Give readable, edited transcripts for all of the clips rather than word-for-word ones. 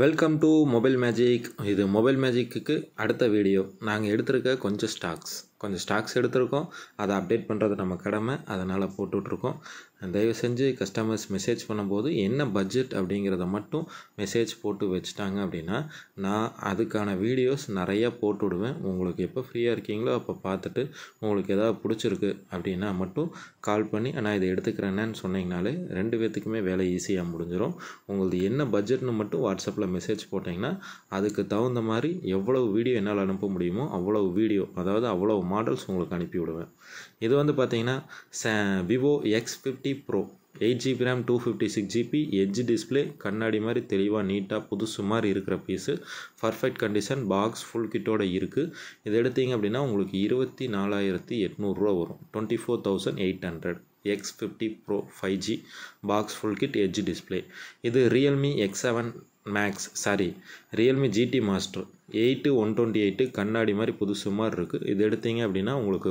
Welcome to mobile magic. இது mobile மேஜிக்கு அடுத்த வீடியோ. நாங்கள் எடுத்திருக்க கொஞ்சம் ஸ்டாக்ஸ் எடுத்திருக்கோம். அதை அப்டேட் பண்ணுறது நம்ம கடமை, அதனால் போட்டுட்ருக்கோம். தயவு செஞ்சு கஸ்டமர்ஸ் மெசேஜ் பண்ணும்போது என்ன பட்ஜெட் அப்படிங்கிறத மட்டும் மெசேஜ் போட்டு வச்சுட்டாங்க அப்படின்னா நான் அதுக்கான வீடியோஸ் நிறையா போட்டு விடுவேன். உங்களுக்கு எப்போ ஃப்ரீயாக இருக்கீங்களோ அப்போ பார்த்துட்டு உங்களுக்கு எதாவது பிடிச்சிருக்கு அப்படின்னா மட்டும் கால் பண்ணி நான் இதை எடுத்துக்கிறேன்னு சொன்னீங்கனாலே ரெண்டு பேர்த்துக்குமே வேலை ஈஸியாக முடிஞ்சிடும். உங்களுக்கு என்ன பட்ஜெட்னு மட்டும் வாட்ஸ்அப்பில் மெசேஜ் போட்டிங்கன்னா அதுக்கு தகுந்த மாதிரி எவ்வளவு வீடியோ என்னால் அனுப்ப முடியுமோ அவ்வளவு வீடியோ, அதாவது அவ்வளவு மாடல்ஸ் உங்களுக்கு அனுப்பி விடுவேன். இது வந்து பார்த்திங்கன்னா Vivo X50 Pro 8GB RAM 256GB edge display, கண்ணாடி மாதிரி தெளிவாக நீட்டாக புதுசு மாதிரி இருக்கிற piece, perfect condition, box full கிட்டோட இருக்குது. இது எடுத்தீங்க அப்படின்னா உங்களுக்கு 24,800 வரும். 24,800 X50 Pro 5G box full kit edge display. இது Realme X7 max Realme GT master 8/128 கண்ணாடி மாதிரி புதுசு மாதிரி இருக்குது. இது எடுத்தீங்க அப்படின்னா உங்களுக்கு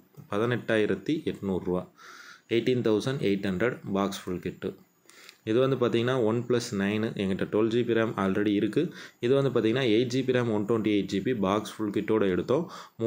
18,800 18,800 பாக்ஸ் ஃபுல் கிட்டு. இது வந்து பார்த்திங்கன்னா OnePlus 9 எங்கிட்ட 12GB RAM ஆல்ரெடி இருக்குது. இது வந்து பார்த்திங்கன்னா 8GB RAM 128GB box full கிட்டோட எடுத்தோம்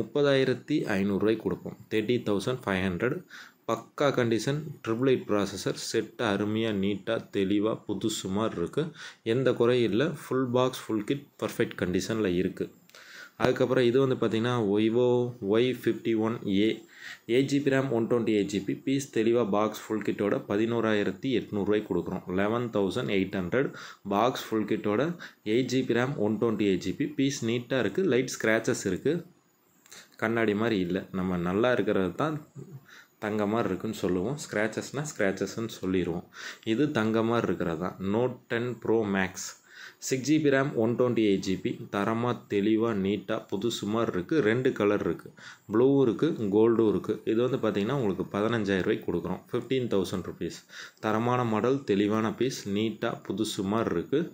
30,500 கொடுப்போம். 30,500. பக்கா கண்டிஷன், 888 ப்ராசஸர், செட்டு அருமையாக நீட்டாக தெளிவாக புதுசு மாதிரி இருக்குது. எந்த குறையும் இல்லை. Full box full kit perfect கண்டிஷனில் இருக்குது. அதுக்கப்புறம் இது வந்து பார்த்திங்கன்னா Vivo Y51A 8GB RAM 128GB piece தெளிவாக பாக்ஸ் ஃபுல் கிட்டோட 11,800 கொடுக்குறோம். 11,800 பாக்ஸ் ஃபுல் கிட்டோட 8GB RAM 128GB பீஸ் நீட்டாக இருக்குது. லைட் ஸ்க்ராச்சஸ் இருக்குது, கண்ணாடி மாதிரி இல்லை. நம்ம நல்லா இருக்கிறது தான் தங்க மாதிரி இருக்குன்னு சொல்லுவோம். ஸ்க்ராச்சஸ்ன்னு சொல்லிடுவோம். இது தங்க மாதிரி இருக்கிறது தான். Note 10 Pro Max 6GB RAM 128GB தரமாக தெளிவாக நீட்டாக புதுசு மாதிரி இருக்குது. 2 கலர் இருக்குது, ப்ளூ இருக்குது, கோல்டும் இருக்குது. இது வந்து பார்த்திங்கன்னா உங்களுக்கு 15,000 கொடுக்குறோம். 15,000 rupees. தரமான மாடல், தெளிவான பீஸ், நீட்டாக புதுசு மாதிரி இருக்குது.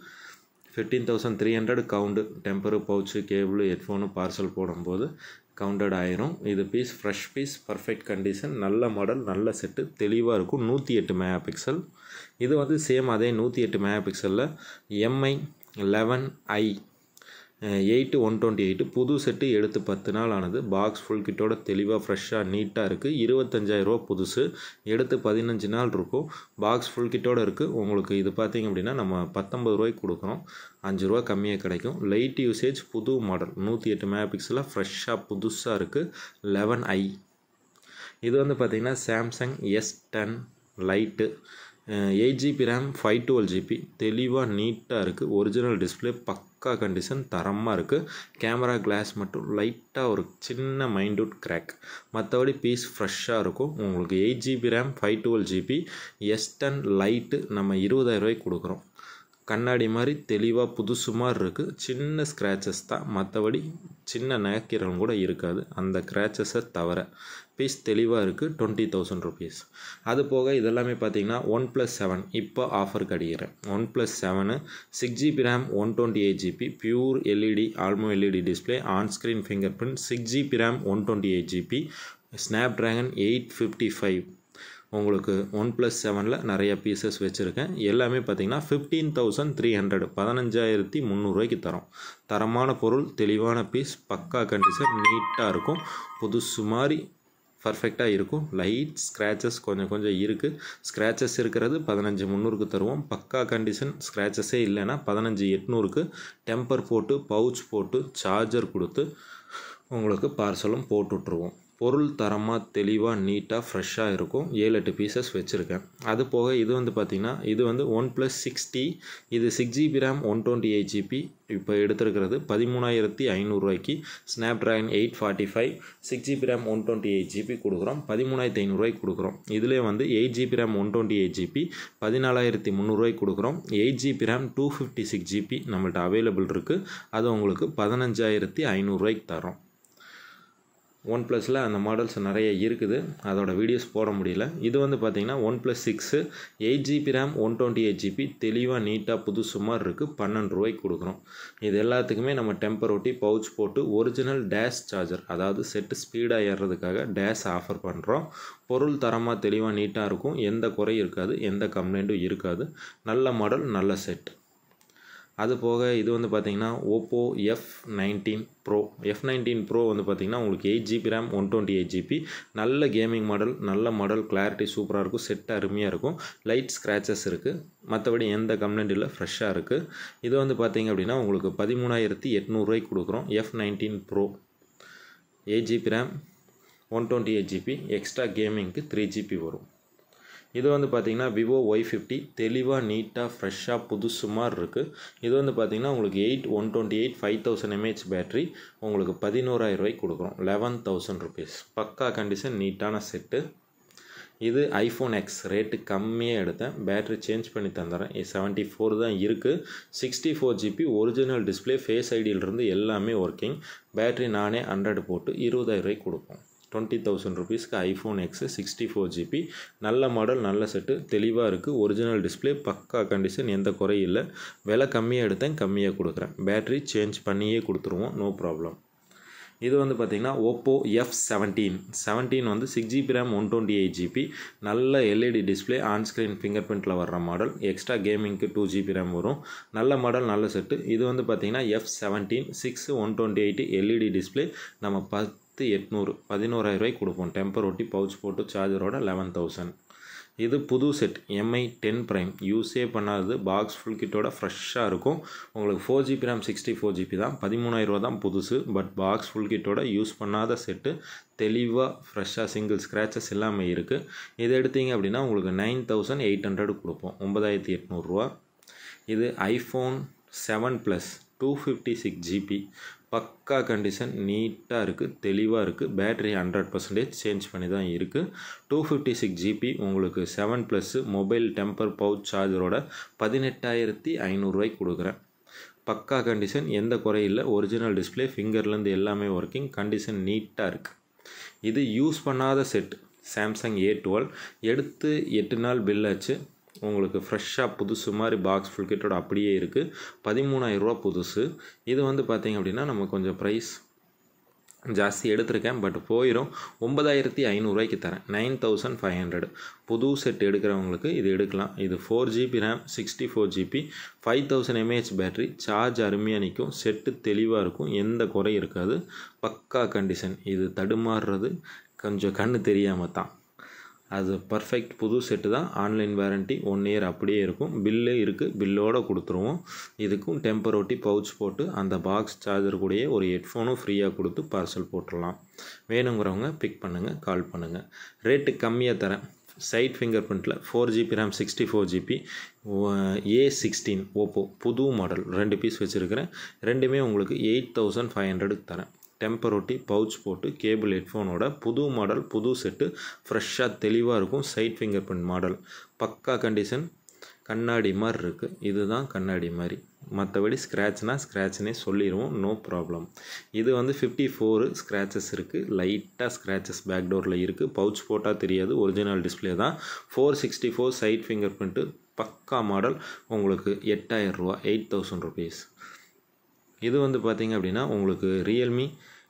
15,300 count. Temper, pouch, cable, headphone parcel போடும்போது கவுண்டட் ஆயிரும். இது piece fresh piece, perfect condition, நல்ல மாடல், நல்ல செட்டு, தெளிவாக இருக்கும். 108 மெகாபிக்சல். இது வந்து சேம் அதே 108 மெகாபிக்சலில் MI 11i 8/128 புது செட்டு எடுத்து 10 நாள் ஆனது. பாக்ஸ் ஃபுல் கிட்டோட தெளிவாக ஃப்ரெஷ்ஷாக நீட்டாக இருக்குது. 25,000 புதுசு, எடுத்து 15 நாள் இருக்கும். பாக்ஸ் ஃபுல் கிட்டோட இருக்குது. உங்களுக்கு இது பார்த்திங்க அப்படின்னா நம்ம 19 கொடுக்குறோம். 5 ரூபா கம்மியாக கிடைக்கும். லைட் யூசேஜ், புது மாடல், 108 மெகாபிக்சலில் ஃப்ரெஷ்ஷாக புதுசாக இருக்குது. 11i. இது வந்து பார்த்திங்கன்னா Samsung S10 light 8GB RAM 512GB தெளிவாக நீட்டாக இருக்குது. ஒரிஜினல் டிஸ்பிளே, பக்கா கண்டிஷன், தரமாக இருக்குது. கேமரா கிளாஸ் மட்டும் லைட்டாக ஒரு சின்ன மைன்யூட் கிராக், மற்றபடி பீஸ் ஃப்ரெஷ்ஷாக இருக்கும். உங்களுக்கு 8GB RAM 512GB S10 light நம்ம 20,000 கொடுக்குறோம். கண்ணாடி மாதிரி தெளிவாக புதுசு மாதிரி இருக்குது. சின்ன ஸ்க்ராச்சஸ் தான், மற்றபடி சின்ன நகைக்கிறவங்க கூட இருக்காது அந்த ஸ்க்ராச்சஸை தவிர. பீஸ் தெளிவாக இருக்குது. 20,000 rupees. அது போக இதெல்லாமே பார்த்திங்கன்னா OnePlus 7 இப்போ ஆஃபருக்கு அடிக்கிறேன். OnePlus 7 6GB RAM 128GB pure LED ஆல்மோ LED display, on screen finger print, 6GB RAM 128GB Snapdragon 855. உங்களுக்கு OnePlus 7 நிறைய பீசஸ் வச்சுருக்கேன். எல்லாமே பார்த்திங்கன்னா 15,300 15,300 தரோம். தரமான பொருள், தெளிவான பீஸ், பக்கா கண்டிஷன், நீட்டாக இருக்கும். புதுசு மாதிரி பர்ஃபெக்டாக இருக்கும். லைட் ஸ்க்ராச்சஸ் கொஞ்சம் இருக்குது. ஸ்க்ராச்சஸ் இருக்கிறது 15,300 தருவோம். பக்கா கண்டிஷன், ஸ்க்ராச்சஸே இல்லைன்னா 15,800 டெம்பர் போட்டு, பவுச் போட்டு, சார்ஜர் கொடுத்து உங்களுக்கு பார்சலும் போட்டுட்ருவோம். பொருள் தரமாக தெளிவாக நீட்டாக ஃப்ரெஷ்ஷாக இருக்கும். 7-8 பீசஸ் வச்சுருக்கேன். அது போக இது வந்து பார்த்திங்கன்னா இது வந்து OnePlus 6T. இது 6GB RAM 128GB இப்போ எடுத்துருக்கிறது 13,500 Snapdragon 845 6GB RAM 128GB கொடுக்குறோம். 13,500 கொடுக்குறோம். இதிலே வந்து 8GB RAM 128GB 14,300 கொடுக்குறோம். 8GB RAM 256GB நம்மள்ட்ட அவைலபிள் இருக்குது. அது உங்களுக்கு 15,500 தரோம். OnePlusல அந்த மாடல்ஸ் நிறைய இருக்குது, அதோட வீடியோஸ் போட முடியல. இது வந்து பார்த்திங்கன்னா OnePlus 6 8GB RAM 128GB தெளிவாக நீட்டாக புதுசு மாதிரி இருக்குது. 12 கொடுக்குறோம். இது எல்லாத்துக்குமே நம்ம டெம்பர் ஒட்டி, பவுச் போட்டு, ஒரிஜினல் டேஷ் சார்ஜர், அதாவது செட்டு ஸ்பீடாக ஏறுறதுக்காக டேஷ் ஆஃபர் பண்ணுறோம். பொருள் தரமாக தெளிவாக நீட்டாக இருக்கும். எந்த குறையும் இருக்காது, எந்த கம்ப்ளைண்ட்டும் இருக்காது. நல்ல மாடல், நல்ல செட். அது போக இது வந்து பார்த்திங்கன்னா Oppo F19 bro F19 bro வந்து பார்த்திங்கன்னா உங்களுக்கு 8GB ரேம் 128GB நல்ல கேமிங் மாடல், நல்ல மாடல், கிளாரிட்டி சூப்பராக இருக்கும், செட் அருமையாக இருக்கும், லைட் ஸ்க்ராச்சஸ் இருக்குது, மற்றபடி எந்த கம்ப்ளைண்ட் இல்லை, ஃப்ரெஷ்ஷாக இருக்குது. இது வந்து பார்த்திங்க அப்படின்னா உங்களுக்கு 13,800 கொடுக்குறோம். F19 bro 8GB RAM 128GB extra கேமிங்க்கு 3GB வரும். இது வந்து பார்த்திங்கன்னா விவோ Y50 தெளிவாக நீட்டாக ஃப்ரெஷ்ஷாக புதுசு மாதிரி இருக்குது. இது வந்து பார்த்திங்கன்னா உங்களுக்கு 128 5000 mAh பேட்ரி உங்களுக்கு 11,000 கொடுக்குறோம். 11,000 rupees. பக்கா கண்டிஷன், நீட்டான செட்டு. இது ஐஃபோன் எக்ஸ் ரேட்டு கம்மியாக எடுத்தேன், பேட்ரி சேஞ்ச் பண்ணி தந்துடுறேன். 74 தான் இருக்குது. 64GB ஒரிஜினல் டிஸ்பிளே, ஃபேஸ் ஐடியிலிருந்து எல்லாமே ஒர்க்கிங். பேட்ரி நானே 100 போட்டு 20,000 கொடுப்போம். 20,000 rupeesக்கு ஐஃபோன் எக்ஸ் 64GB நல்ல மாடல், நல்ல செட்டு, தெளிவாக இருக்குது, ஒரிஜினல் டிஸ்பிளே, பக்கா கண்டிஷன், எந்த குறையும் இல்லை. விலை கம்மியாக எடுத்தேன், கம்மியாக கொடுக்குறேன். பேட்ரி சேஞ்ச் பண்ணியே கொடுத்துருவோம், நோ ப்ராப்ளம். இது வந்து பார்த்திங்கன்னா ஓப்போ F17 வந்து 6GB ரேம் 128GB நல்ல எல்இடி டிஸ்பிளே, ஆன்ஸ்க்ரீன் ஃபிங்கர் பிரிண்டில் வர்ற மாடல், எக்ஸ்ட்ரா கேமிங்க்கு 2GB ரேம் வரும். நல்ல மாடல், நல்ல செட்டு. இது வந்து பார்த்திங்கன்னா F17 6 128 எல்இடி டிஸ்பிளே நம்ம 10,800 11,000 கொடுப்போம். டெம்பர் ஒட்டி பவுச் போட்டு சார்ஜரோட 11,000. இது புது செட் MI 10 Prime யூஸே பண்ணாதது, பாக்ஸ் ஃபுல் கிட்டோட ஃப்ரெஷ்ஷாக இருக்கும். உங்களுக்கு 4GB ரேம் 64GB தான், 13,000 தான் புதுசு. பட் பாக்ஸ் ஃபுல் கிட்டோட யூஸ் பண்ணாத செட்டு, தெளிவாக ஃப்ரெஷ்ஷாக சிங்கிள் ஸ்க்ராச்சஸ் எல்லாமே இருக்குது. இது எடுத்தீங்க அப்படின்னா உங்களுக்கு 9,800 கொடுப்போம், 9,800. இது ஐஃபோன் 7 Plus 256GB பக்கா கண்டிஷன், நீட்டாக இருக்குது, தெளிவாக இருக்குது. பேட்ரி 100% சேஞ்ச் பண்ணி தான் இருக்குது. 256GB உங்களுக்கு 7 Plus மொபைல் டெம்பர் பவுச் சார்ஜரோட 18,500 கொடுக்குறேன். பக்கா கண்டிஷன், எந்த குறையில்லை, ஒரிஜினல் டிஸ்பிளே, ஃபிங்கர்லேருந்து எல்லாமே ஒர்க்கிங், கண்டிஷன் நீட்டாக இருக்குது. இது யூஸ் பண்ணாத செட் சாம்சங் A12 எடுத்து 8 நாள் பில் ஆச்சு. உங்களுக்கு ஃப்ரெஷ்ஷாக புதுசு மாதிரி பாக்ஸ் ஃபுல் கிட்டோட அப்படியே இருக்குது. 13,000 புதுசு. இது வந்து பார்த்திங்க அப்படின்னா நம்ம கொஞ்சம் ப்ரைஸ் ஜாஸ்தி எடுத்திருக்கேன், பட் போயிடும். 9,500 தரேன், 9,500. புது செட் எடுக்கிறவங்களுக்கு இது எடுக்கலாம். இது 4GB RAM 64GB 5000 mAh battery, charge அருமையாக நிற்கும், செட்டு தெளிவாக இருக்கும், எந்த குறை இருக்காது, பக்கா கண்டிஷன். இது தடுமாறுறது கொஞ்சம் கண்ணு தெரியாமல் தான், அது பர்ஃபெக்ட் புது செட்டு தான். ஆன்லைன் வாரண்ட்டி 1 year அப்படியே இருக்கும். பில்லு இருக்குது, பில்லோடு கொடுத்துருவோம். இதுக்கும் டெம்பர் ஒட்டி பவுச் போட்டு அந்த பாக்ஸ் சார்ஜர் கூடயே ஒரு ஹெட்ஃபோனும் ஃப்ரீயாக கொடுத்து பார்சல் போட்டுடலாம். வேணுங்கிறவங்க பிக் பண்ணுங்கள், கால் பண்ணுங்கள். ரேட்டு கம்மியாக தரேன். சைட் ஃபிங்கர் பிரிண்டில் 4GB RAM 64GB A16 Oppo புது மாடல் 2 பீஸ் வச்சுருக்கிறேன். ரெண்டுமே உங்களுக்கு 8,500 தரேன். டெம்பர் ஒட்டி பவுச் போட்டு கேபிள் ஹெட்ஃபோனோட புது மாடல், புது செட்டு, ஃப்ரெஷ்ஷாக தெளிவாக இருக்கும். சைட் ஃபிங்கர் பிரிண்ட் மாடல், பக்கா கண்டிஷன், கண்ணாடி மாதிரி இருக்குது. இதுதான் கண்ணாடி மாதிரி, மற்றபடி ஸ்க்ராட்ச்னே சொல்லிடுவோம், நோ ப்ராப்ளம். இது வந்து 54 ஸ்க்ராச்சஸ் இருக்குது, லைட்டாக ஸ்க்ராச்சஸ் பேக் டோரில் இருக்குது. பவுச் போட்டால் தெரியாது, ஒரிஜினல் டிஸ்பிளே தான். 464 சைட் ஃபிங்கர் பிரிண்ட்டு, பக்கா மாடல், உங்களுக்கு 8,000 8,000 rupees. இது வந்து பார்த்திங்க அப்படின்னா உங்களுக்கு Realme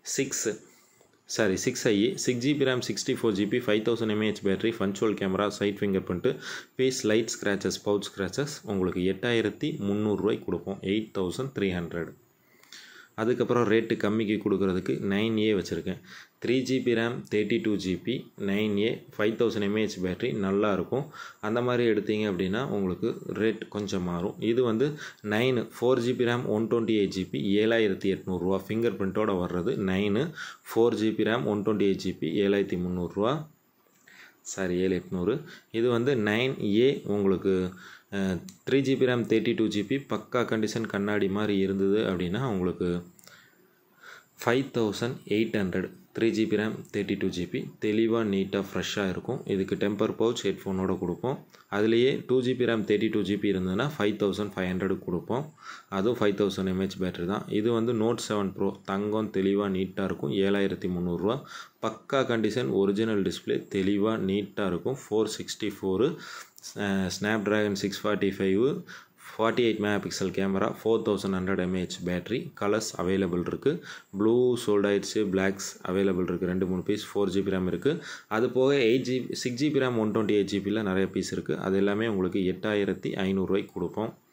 6i 6GB RAM 64GB 5000 mAh battery, ஃபன்ச்சுவல் camera, side finger print, piece light scratches, pouch scratches, உங்களுக்கு 8,300 கொடுப்போம், 8,300. அதுக்கப்புறம் ரேட்டு கம்மிக்கு கொடுக்குறதுக்கு 9A வச்சுருக்கேன். 3GB RAM 32GB 9A 5000 mAh battery, நல்லாயிருக்கும். அந்த மாதிரி எடுத்தீங்க அப்படின்னா உங்களுக்கு ரேட் கொஞ்சம் மாறும். இது வந்து 9 4GB ரேம் 128GB 7,800 ஃபிங்கர் பிரிண்ட்டோட வர்றது. 9 4GB ரேம் 128GB 7,300 7,800. இது வந்து 9A உங்களுக்கு 3GB ரேம் 32GB பக்கா கண்டிஷன், கண்ணாடி மாதிரி இருந்தது அப்படின்னா உங்களுக்கு 5,800. 3GB ரேம் 32GB தெளிவாக நீட்டாக ஃப்ரெஷ்ஷாக இருக்கும். இதுக்கு டெம்பர் பவுச் ஹெட்ஃபோனோட கொடுப்போம். அதுலேயே 2GB ரேம் 32GB இருந்ததுன்னா 5,500 கொடுப்போம். அதுவும் 5000 mAh பேட்டரி தான். இது வந்து நோட் 7 ப்ரோ தங்கம், தெளிவாக நீட்டாக இருக்கும், 7,300. பக்கா கண்டிஷன், ஒரிஜினல் டிஸ்பிளே, தெளிவாக நீட்டாக இருக்கும். 464 Snapdragon 645 48 megapixel camera, 4100 mAh battery. Colours available இருக்குது. ப்ளூ சோல்ட் ஆயிடுச்சு, பிளாக்ஸ் அவைலபிள் இருக்குது, 2-3 பீஸ். 4GB ரேம் இருக்குது. அது போக 6GB ரேம் 128GB நிறைய பீஸ் இருக்குது. அது எல்லாமே உங்களுக்கு 8,500 கொடுப்போம்.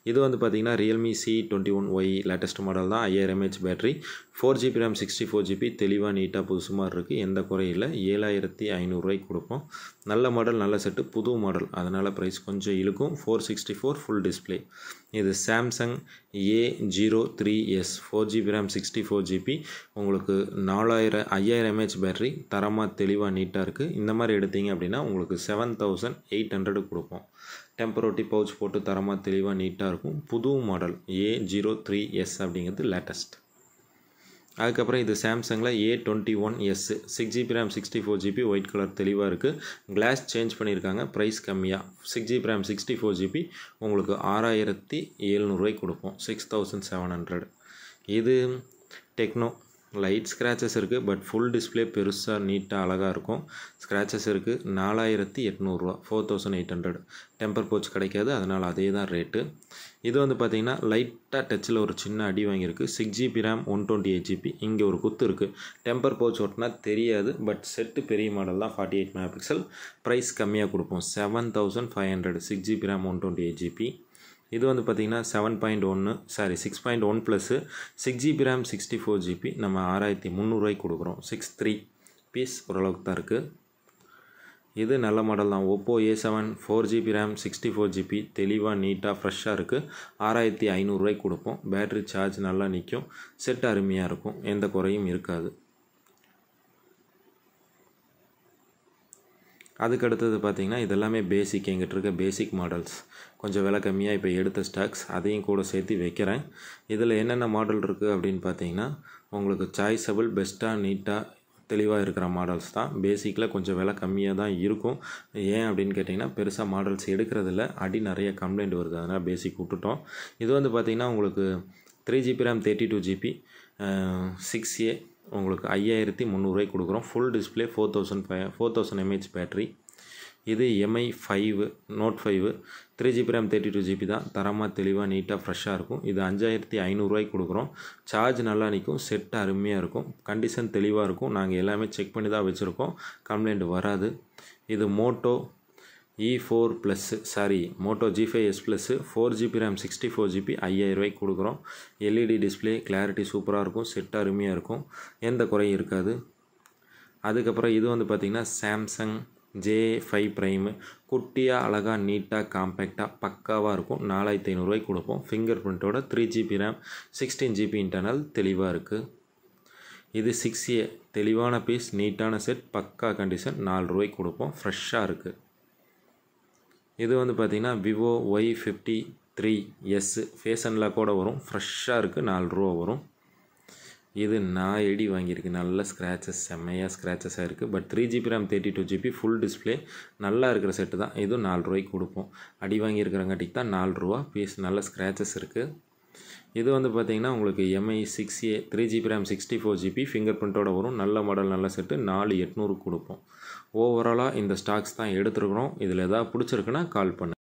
இது வந்து பார்த்திங்கன்னா ரியல்மி C21Y லேட்டஸ்ட் மாடல் தான். 5000 mAh battery, 4GB RAM 64GB, தெளிவாக நீட்டாக புதுசு மாதிரி இருக்குது. எந்த குறையும் இல்லை. 7500 கொடுப்போம். நல்ல மாடல், நல்ல செட்டு, புது மாடல், அதனால் ப்ரைஸ் கொஞ்சம் இழுக்கும். 464 ஃபுல் டிஸ்பிளே. இது Samsung A03s 4GB RAM 64GB, உங்களுக்கு 5000 mAh பேட்டரி, தரமாக தெளிவாக நீட்டாக இருக்குது. இந்த மாதிரி எடுத்தீங்க அப்படின்னா உங்களுக்கு 7800 கொடுப்போம். டெம்பரோட்டி பவுச் போட்டு தரமாக தெளிவாக நீட்டாக இருக்கும். புது மாடல் A03s அப்படிங்கிறது லேட்டஸ்ட். அதுக்கப்புறம் இது சாம்சங்கில் A21s 6GB RAM 64GB, white colour தெளிவாக இருக்குது. கிளாஸ் சேஞ்ச் பண்ணியிருக்காங்க. ப்ரைஸ் கம்மியாக 6GB RAM 64GB உங்களுக்கு 6700 கொடுப்போம். 6700. இது டெக்னோ, லைட் ஸ்க்ராச்சஸ் இருக்குது, பட் ஃபுல் டிஸ்பிளே பெருசாக நீட்டாக அழகாக இருக்கும். ஸ்க்ராச்சஸ் இருக்குது. 4800, 4800. டெம்பர் போச் கிடைக்காது, அதனால் அதே தான் ரேட்டு. இது வந்து பார்த்திங்கன்னா லைட்டாக டச்சில் ஒரு சின்ன அடி வாங்கியிருக்கு. 6GB RAM 128GB, இங்கே ஒரு குத்து இருக்குது. டெம்பர் போச் ஓட்டினா தெரியாது, பட் செட்டு பெரிய மாடல் தான். 48 MP. ப்ரைஸ் கம்மியாக கொடுப்போம். 7500. 6GB RAM 128GB. இது வந்து பார்த்திங்கன்னா 6.1 ப்ளஸ்ஸு 6GB RAM 64GB நம்ம 6300 கொடுக்குறோம். 63 பீஸ் ஓரளவுக்கு தான் இருக்குது. இது நல்ல மாடல் தான். Oppo A7 4GB RAM 64GB, தெளிவாக நீட்டாக ஃப்ரெஷ்ஷாக இருக்குது. 6500 கொடுப்போம். பேட்ரி சார்ஜ் நல்லா நிற்கும். செட் அருமையாக இருக்கும். எந்த குறையும் இருக்காது. அதுக்கு அடுத்தது பார்த்திங்கன்னா இதெல்லாமே பேசிக், எங்கிட்ட இருக்க பேசிக் மாடல்ஸ். கொஞ்சம் விலை கம்மியாக இப்போ எடுத்த ஸ்டாக்ஸ், அதையும் கூட சேர்த்து வைக்கிறேன். இதில் என்னென்ன மாடல் இருக்குது அப்படின்னு பார்த்தீங்கன்னா உங்களுக்கு சாய்ஸபிள், பெஸ்ட்டாக, நீட்டாக, தெளிவாக இருக்கிற மாடல்ஸ் தான். பேசிக்கில் கொஞ்சம் விலை கம்மியாக தான் இருக்கும். ஏன் அப்படின்னு கேட்டிங்கன்னா பெருசாக மாடல்ஸ் எடுக்கிறதில்ல, அடி நிறைய கம்ப்ளைண்ட் வருது, அதனால் பேசிக் விட்டுட்டோம். இது வந்து பார்த்திங்கன்னா உங்களுக்கு 3GB RAM 32GB 6A உங்களுக்கு 5300 கொடுக்குறோம். Full display, 4000 mAh battery. இது MI 5 Note 5 3GB RAM 32GB தான். தரமாக தெளிவாக நீட்டாக ஃப்ரெஷ்ஷாக இருக்கும். இது 5500 கொடுக்குறோம். சார்ஜ் நல்லா நிற்கும். செட் அருமையாக இருக்கும். கண்டிஷன் தெளிவாக இருக்கும். நாங்கள் எல்லாமே செக் பண்ணி தான் வச்சுருக்கோம். கம்ப்ளைண்ட் வராது. இது Moto Moto G5s Plus 4GB RAM 64GB 5000 கொடுக்குறோம். LED டிஸ்பிளே, கிளாரிட்டி சூப்பராக இருக்கும். செட் அருமையாக இருக்கும். எந்த குறையும் இருக்காது. அதுக்கப்புறம் இது வந்து பார்த்திங்கன்னா சாம்சங் J5 Prime, குட்டியாக, அழகாக, நீட்டாக, காம்பேக்டாக, பக்காவாக இருக்கும். 4500 கொடுப்போம். Finger பிரிண்ட்டோட 3GB RAM 16GB internal, தெளிவாக இருக்குது. இது 6A, தெளிவான பீஸ், நீட்டான செட், பக்கா கண்டிஷன், 400 கொடுப்போம். ஃப்ரெஷ்ஷாக இருக்குது. இது வந்து பார்த்திங்கன்னா விவோ Y53s ஃபேஸ் அன்லாக்கோடு வரும். ஃப்ரெஷ்ஷாக இருக்குது. 400 வரும். இது நான் எடி வாங்கியிருக்கு. நல்ல ஸ்க்ராச்சஸ், செம்மையாக ஸ்க்ராச்சஸாக இருக்குது. But 3GB RAM 32GB full display, நல்லா இருக்கிற செட்டு தான். இதுவும் 400 கொடுப்போம். அடி வாங்கியிருக்கிறங்காட்டிக்கு தான் 400 பீஸ். நல்ல ஸ்க்ராச்சஸ் இருக்குது. இது வந்து பார்த்திங்கன்னா உங்களுக்கு MI 6A 3GB RAM 64GB finger பிரிண்ட்டோடு வரும். நல்ல மாடல், நல்ல செட்டு, 4800 கொடுப்போம். ஓவராலாக இந்த ஸ்டாக்ஸ் தான் எடுத்துருக்குறோம். இதில் எதாவது பிடிச்சிருக்குன்னா கால் பண்ணு.